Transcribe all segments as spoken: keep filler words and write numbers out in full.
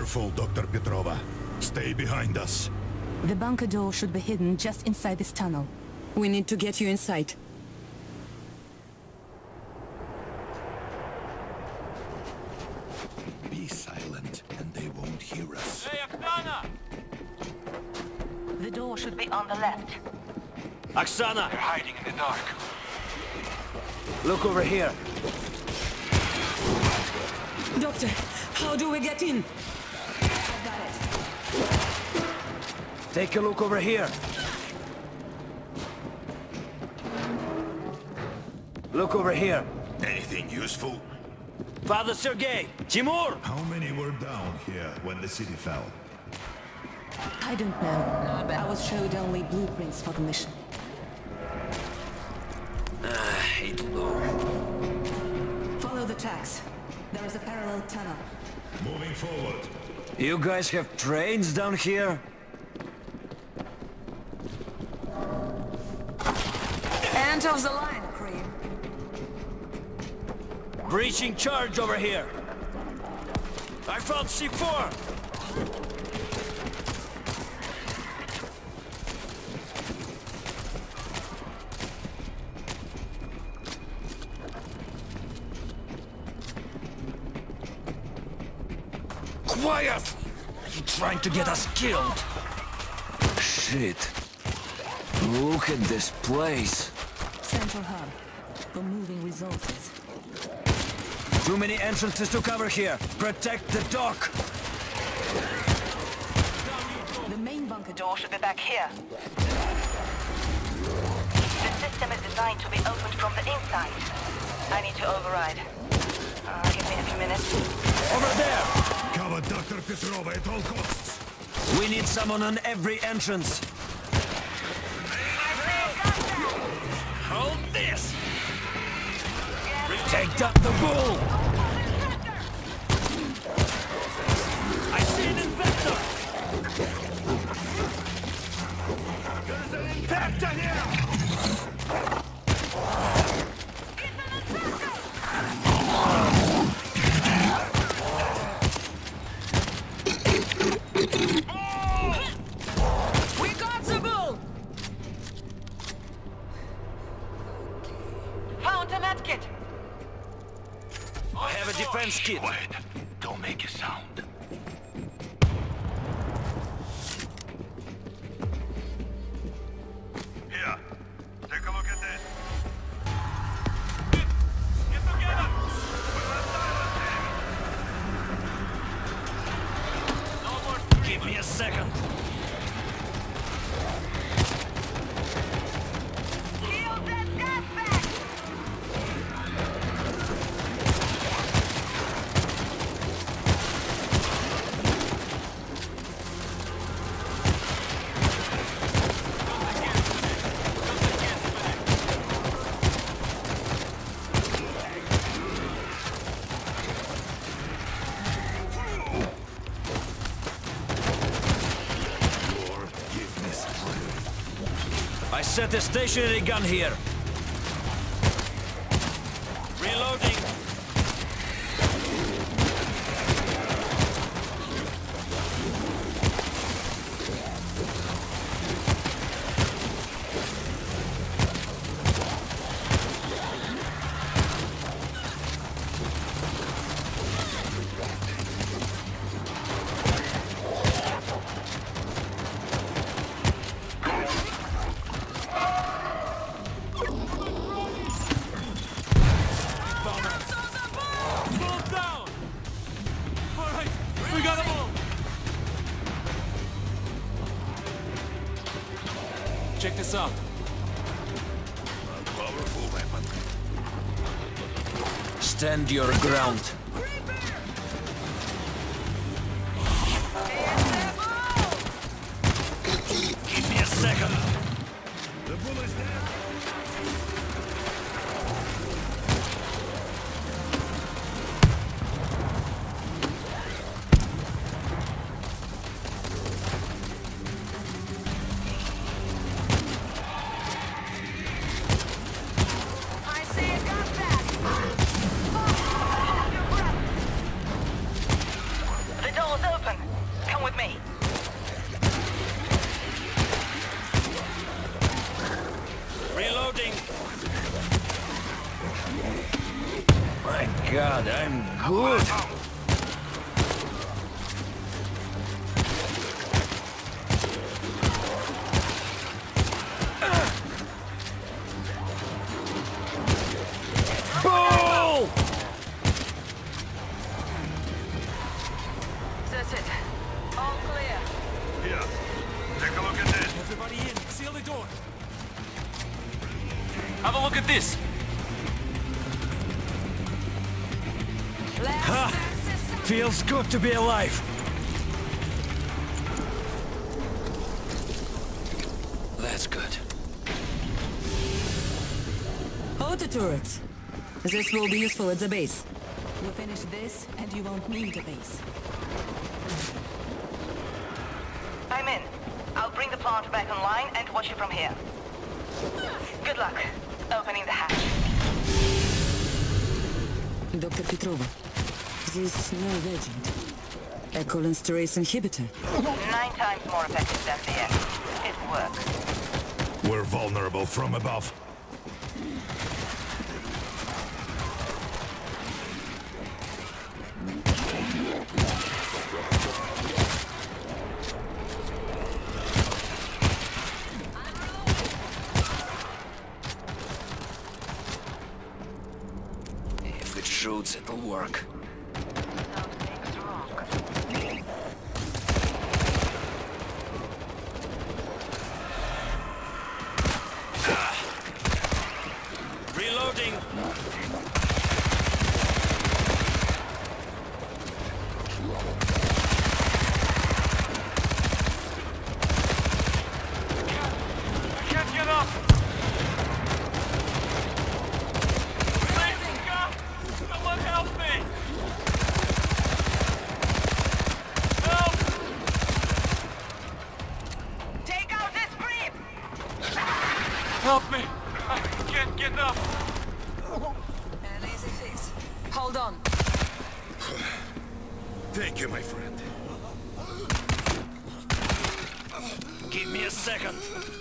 careful, Doctor Petrova. Stay behind us. The bunker door should be hidden just inside this tunnel. We need to get you inside. Be silent, and they won't hear us. Hey, Oksana! The door should be on the left. Oksana! They're hiding in the dark. Look over here. Doctor, how do we get in? I got it. Take a look over here. Look over here. Anything useful? Father Sergei! Timur! How many were down here when the city fell? I don't know. I was showed only blueprints for the mission. Ah, it'll go. Follow the tracks. There is a parallel tunnel. Moving forward. You guys have trains down here? End of the line, Cream. Breaching charge over here. I found C four! Quiet! Are you trying to get us killed? Shit. Look at this place. Central hub for moving resources. Too many entrances to cover here. Protect the dock. The main bunker door should be back here. The system is designed to be opened from the inside. I need to override. Uh, give me a few minutes. Over there! Cover Doctor Petrova at all costs. We need someone on every entrance. Hold this! Take up the bull! I see an infector! There's an infector here! We got the bull! Found a medkit! I have a defense kit. Quiet. Don't make a sound. Here. Take a look at this. Get together! No more screaming. Give me a second. Kill that gas bag! I set a stationary gun here. Reloading. We got them all! Check this out. A powerful weapon. Stand your ground. Give me a second. The bull is dead. I see a gas bag! Hold your breath! The door's open! Reloading. My God, I'm good. Bull! That's it. All clear. Here, take a look at this. Everybody in. Seal the door. Have a look at this. Ha! Feels good to be alive. That's good. Auto turrets. This will be useful at the base. You finish this, and you won't need a base. I'm in. I'll bring the plant back online and watch you from here. Good luck opening the hatch. Doctor Petrova, this nerve agent. A cholinesterase inhibitor. Nine times more effective than the X. It works. We're vulnerable from above. If it shoots, it'll work. Something's wrong. Reloading. I can't get up. Please, God, someone help me. Help! Take out this creep! Help me. I can't get up. An easy fix. Hold on. Thank you, my friend. Give me a second.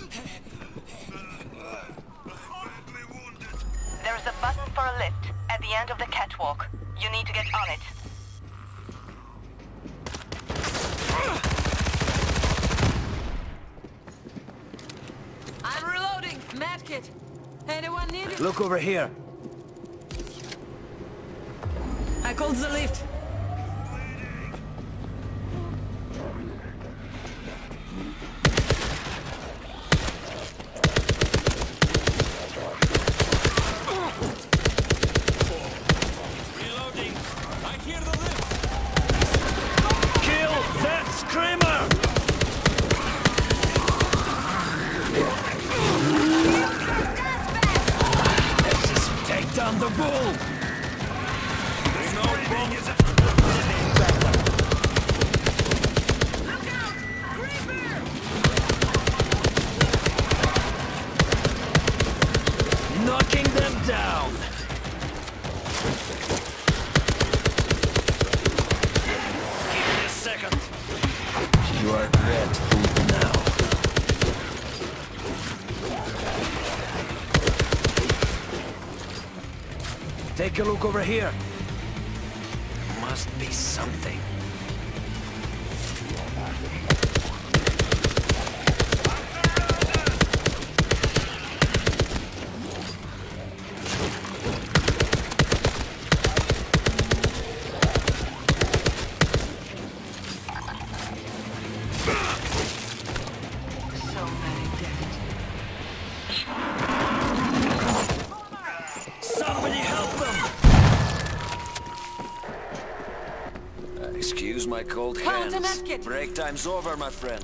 There's a button for a lift at the end of the catwalk. You need to get on it. I'm reloading. Medkit. Anyone need it? Look over here. I called the lift. Reloading. I hear the lift. Kill that screamer! Let's just take down the bull! There's no bomb. Is it? Knocking them down! Give me a second. You are red food now. Take a look over here. Must be something. So many dead. Somebody help them! Uh, excuse my cold Found a hands. medkit. Break time's over, my friend.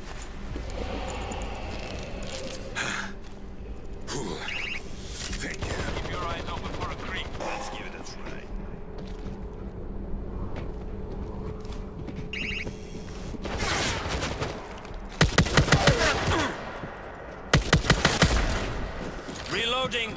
Thank you. Keep your eyes open for a creep. Let's give it a try. Reloading.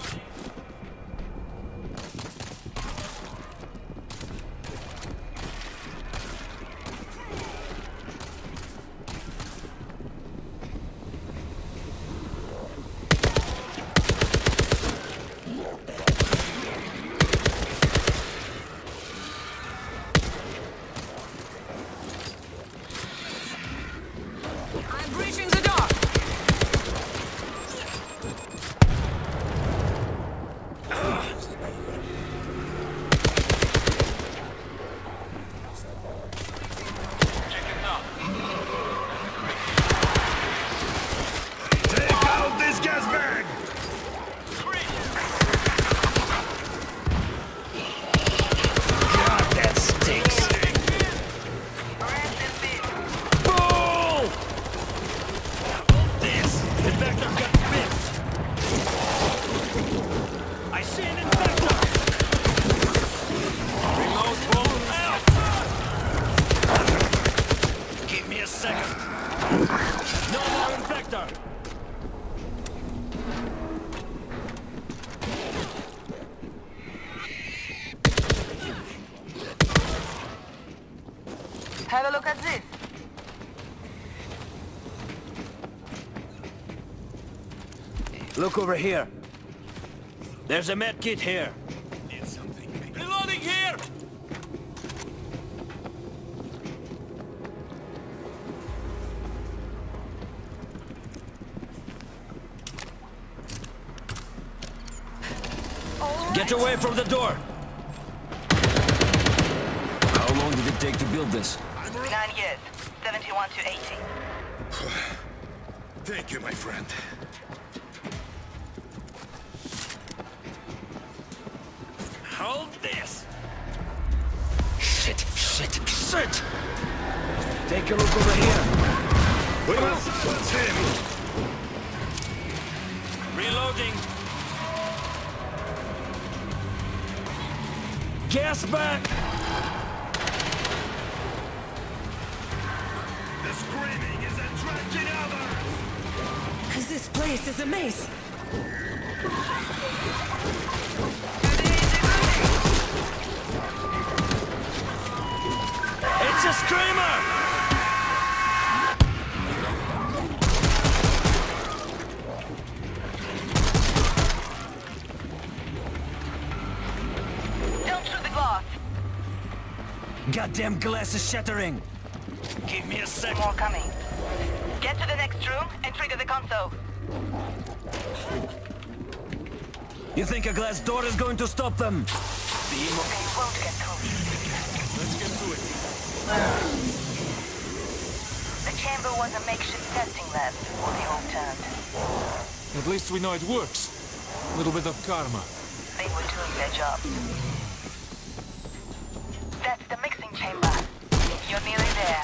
Look at this. Look over here. There's a med kit here. Need something. Reloading here! Get away from the door! How long did it take to build this? Nine years. seventy-one to eighty. Thank you, my friend. Hold this! Shit, shit, shit! Take a look over here. That's him! Reloading! Gas back! The screaming is attracting others! This place is a maze. It's a screamer! Don't shoot the glass. Goddamn glass is shattering! Give me a sec. More coming. Get to the next room and trigger the console. You think a glass door is going to stop them? They won't get through. Let's get to it. The chamber was a makeshift testing lab before they all turned. At least we know it works. A little bit of karma. They were doing their job. That's the mixing chamber. You're nearly there.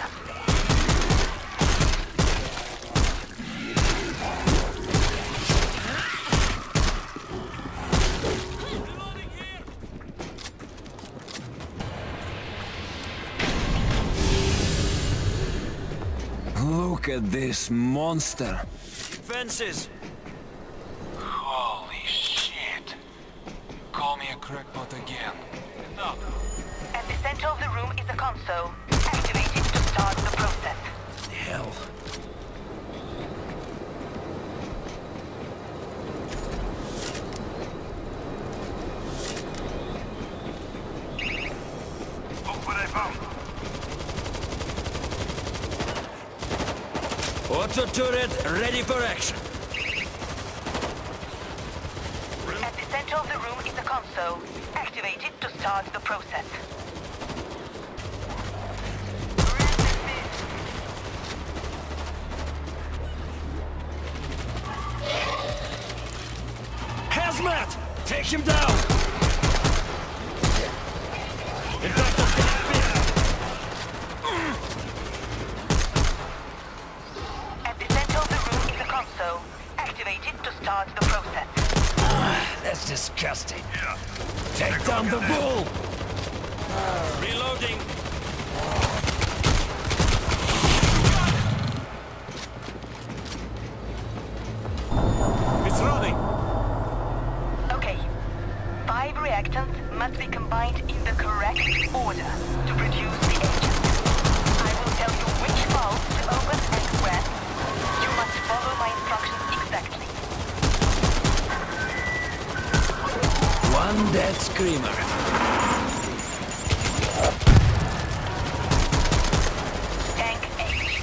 Look at this monster. Fences! Holy shit. Call me a crackpot again. No. At the center of the room is a console. Activate it to start the process. Hell. Look what I found. Auto turret ready for action. At the center of the room is a console. Activate it to start the process. Hazmat! Take him down! In fact, let's get At the center of the room is a console. Activate it to start the process. That's disgusting. Yeah. Take down the bull! Reloading! It's running! Okay. Five reactants must be combined in the correct order to produce the agent. I will tell you which valve to open and when. You must follow my instructions exactly. One dead screamer. Tank H.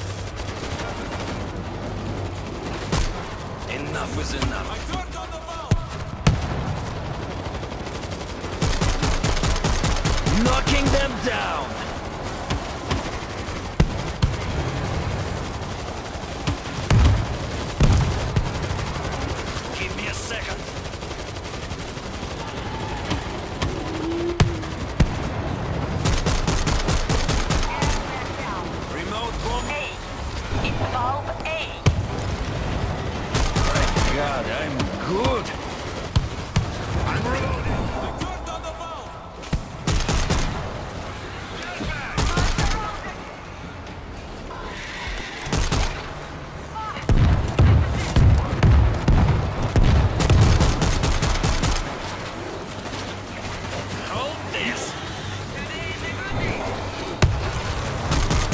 Enough is enough. I turned on the valve! Knocking them down! Give me a second. Remote bomb. A. It's valve A. My God, I'm good. I'm reloading. I turned on the valve! Hold this.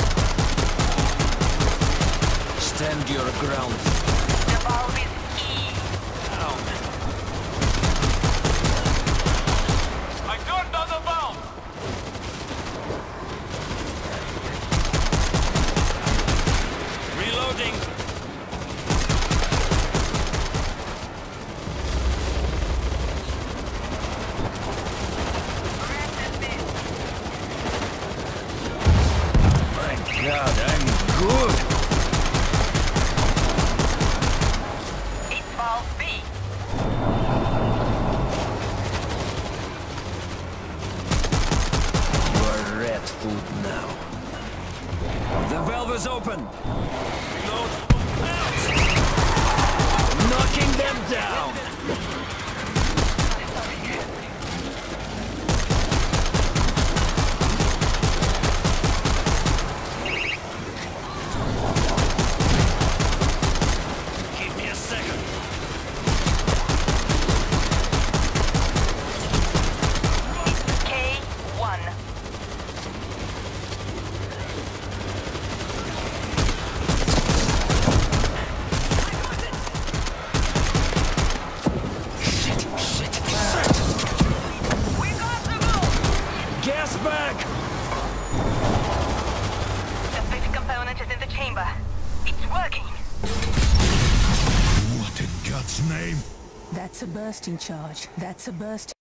God's name? That's a bursting charge. That's a burst.